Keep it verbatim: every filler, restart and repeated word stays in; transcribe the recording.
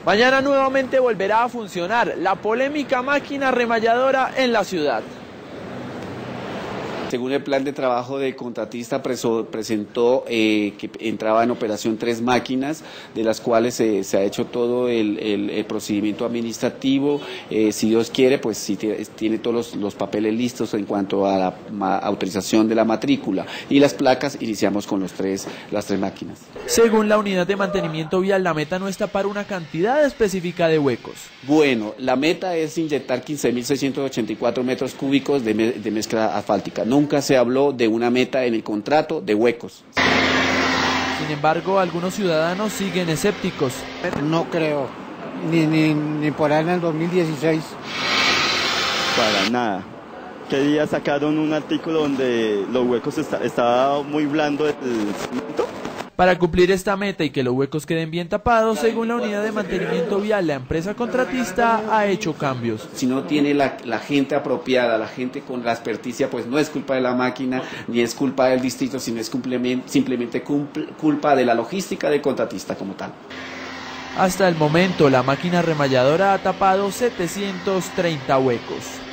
Mañana nuevamente volverá a funcionar la polémica máquina remalladora en la ciudad. Según el plan de trabajo de contratista presentó eh, que entraba en operación tres máquinas, de las cuales eh, se ha hecho todo el, el, el procedimiento administrativo. Eh, si Dios quiere, pues si tiene, tiene todos los, los papeles listos en cuanto a la ma, autorización de la matrícula y las placas, iniciamos con los tres, las tres máquinas. Según la unidad de mantenimiento vial, la meta no es tapar una cantidad específica de huecos. Bueno, la meta es inyectar quince mil seiscientos ochenta y cuatro metros cúbicos de, me, de mezcla asfáltica. Nunca se habló de una meta en el contrato de huecos. Sin embargo, algunos ciudadanos siguen escépticos. No creo, ni, ni, ni por ahí en el dos mil dieciséis. Para nada. ¿Qué día sacaron un artículo donde los huecos está, estaba muy blando el cemento? Para cumplir esta meta y que los huecos queden bien tapados, según la unidad de mantenimiento vial, la empresa contratista ha hecho cambios. Si no tiene la, la gente apropiada, la gente con la experticia, pues no es culpa de la máquina, ni es culpa del distrito, sino es simplemente culpa de la logística del contratista como tal. Hasta el momento, la máquina remalladora ha tapado setecientos treinta huecos.